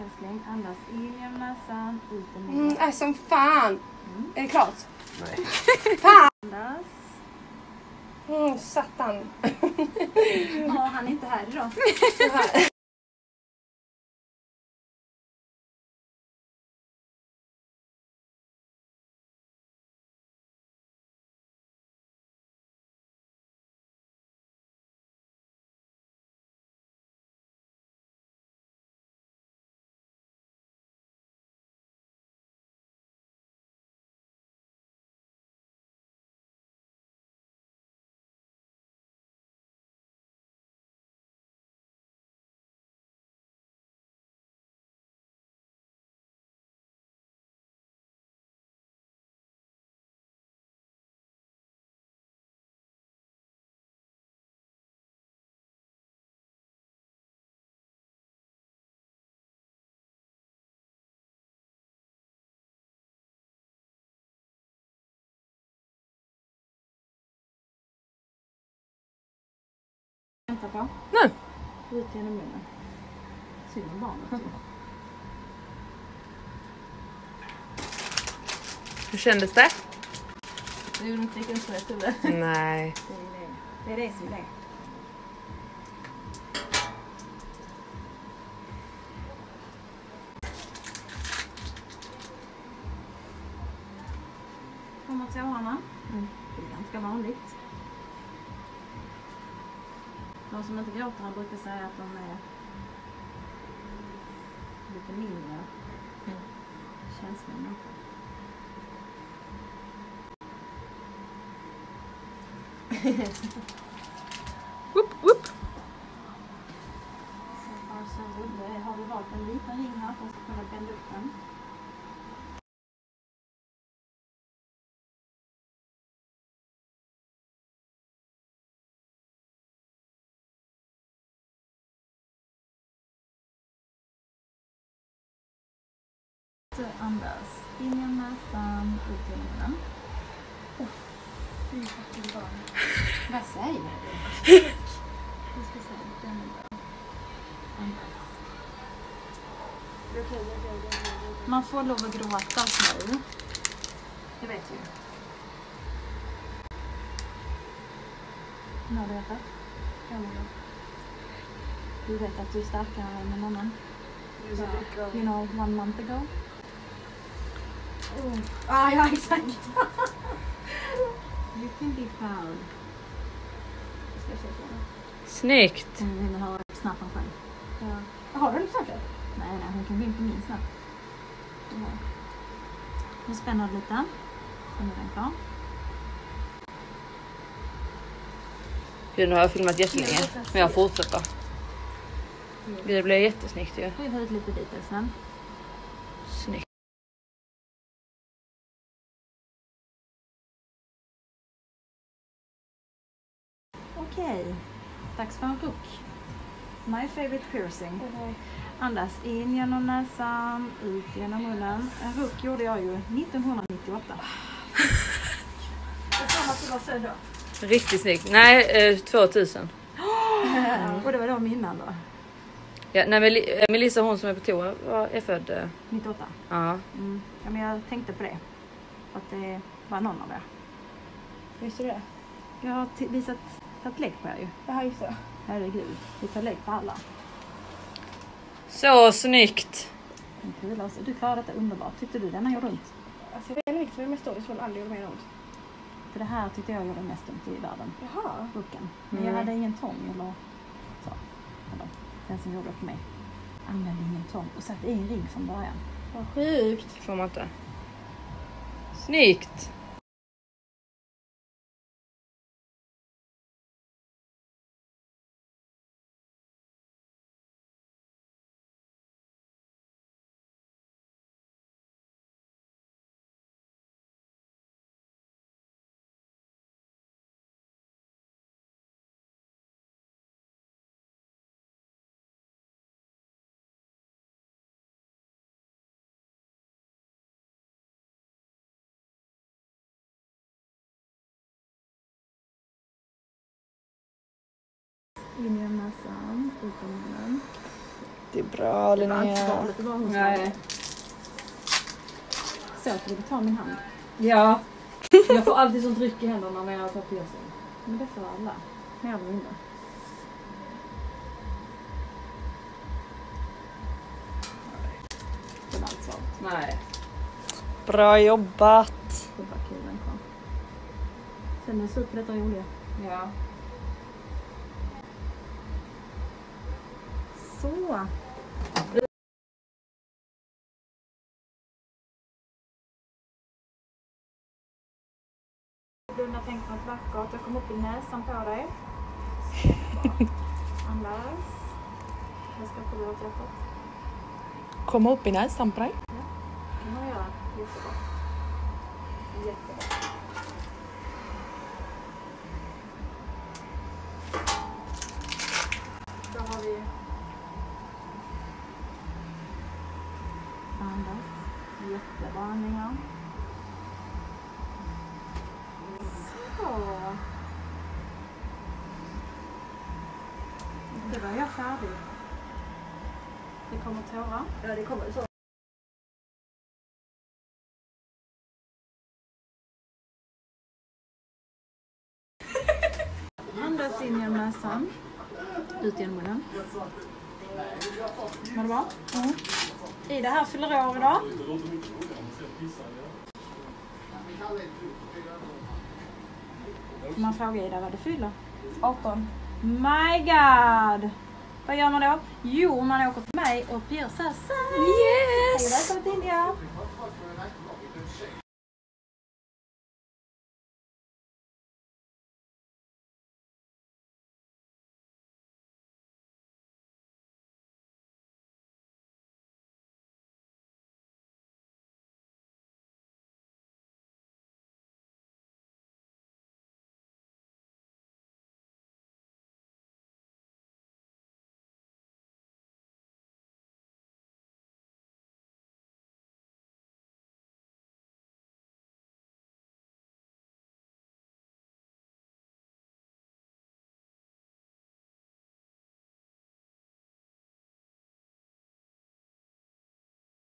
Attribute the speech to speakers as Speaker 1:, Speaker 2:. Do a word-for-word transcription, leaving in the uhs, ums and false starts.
Speaker 1: Älskling, andas in genom näsan, ut i munnen.
Speaker 2: Mm, är som fan. Mm. Är det klart?
Speaker 3: Nej.
Speaker 2: Fan!
Speaker 1: Andas.
Speaker 2: Mm, satan.
Speaker 1: Ja, han är inte här idag. Vänta på.
Speaker 2: Nej.
Speaker 1: Ut genom munnen. Synd om barnet.
Speaker 2: Hur kändes det?
Speaker 1: Du gjorde inte lika så rätt över.
Speaker 2: Nej.
Speaker 1: Det är det. Det är det som är det. Kommer tårarna. Mm. Det är ganska vanligt. De som inte gråter han brukar säga att de är lite mindre mm. känsliga.
Speaker 2: Whoop, whoop.
Speaker 1: Så har vi valt en liten ring här för att kunna bända upp den. Andas in genom näsan, ut genom munnen. Oh, fy fattig barn. Vad säger du? Vi ska se, den är bra. Andas. Man får lov att gråta nu. Det vet du. När du vet det? Du vet att du är starkare än någon annan. You know, one month ago. Oh. Ah, ja, exakt. You can be proud. Ska jag se på det?
Speaker 2: Snyggt.
Speaker 1: Hon vill ha snappen själv.
Speaker 2: Ja. Har du en snapp?
Speaker 1: Nej, nej, hon kan gå in på min snapp. Ja. Nu spänner du lite. Så nu är den klar.
Speaker 2: Gud, nu har jag filmat jättelänge. Men jag fortsätter. Det blir jättesnyggt ju.
Speaker 1: Får jag ta ut lite dit, snäll.
Speaker 2: Snyggt.
Speaker 1: Okej, okay. Dags för en ruck. My favorite piercing. Mm. Andas in genom näsan, ut genom munnen. En ruck gjorde jag ju nittonhundranittioåtta. Det sa att det var så då.
Speaker 2: Riktigt snyggt. Nej, eh, tvåtusen.
Speaker 1: Mm. Och det var då innan då?
Speaker 2: Ja, nej, Mel- Melissa, hon som är på toa, var, är född... Eh...
Speaker 1: nittioåtta?
Speaker 2: Ja.
Speaker 1: Mm. Ja, men jag tänkte på det. Att det var någon av er.
Speaker 2: Visste du det?
Speaker 1: Jag har t- visat tagit lägg på er ju.
Speaker 2: Ja, just det.
Speaker 1: Herregud, vi tar lägg på alla.
Speaker 2: Så snyggt.
Speaker 1: Du klarade detta underbart. Tyckte du den gjorde ont?
Speaker 2: Alltså det är en viktig mest dåligt som aldrig gjorde mer ont.
Speaker 1: För det här tyckte jag gjorde mest ont i världen.
Speaker 2: Jaha.
Speaker 1: Bucken. Men
Speaker 2: Mm.
Speaker 1: jag hade ingen tång eller så. Eller, den som gjorde på mig. Använde ingen tång och satt i en ring från början.
Speaker 2: Vad sjukt. Får man inte. Snyggt.
Speaker 1: In genom näsan, ut i munnen.
Speaker 3: Det är bra, Linnea.
Speaker 2: Nej.
Speaker 1: Så att du ta min hand.
Speaker 2: Ja. Jag får alltid sånt tryck i händerna när jag tar piercing.
Speaker 1: Men det får alla. Mer eller mindre. Det var allt svagt.
Speaker 2: Nej.
Speaker 3: Bra jobbat.
Speaker 1: Det var kul den kom. Sen är det slut på detta roliga.
Speaker 2: Ja.
Speaker 1: Så. Blunda, tänk på något vackert. Jag kommer upp i näsan på dig. Andas. Jag ska prova åt hjärtat.
Speaker 3: Komma upp i näsan på dig.
Speaker 1: Ja, det kan man göra. Jättebra. Jättebra. Då har vi andas. Jättebra andningar. Så. Det var jag färdig. Det kommer tårar.
Speaker 2: Ja, det kommer så.
Speaker 1: Andas in genom näsan. Ut genom munnen. Var det bra? Mm. Ida här fyller år idag. Får man fråga Ida vad du fyller?
Speaker 3: arton.
Speaker 1: My God! Vad gör man då? Jo, man åker till mig och piercar sig.
Speaker 3: Yes!
Speaker 1: Hej, välkommen till India.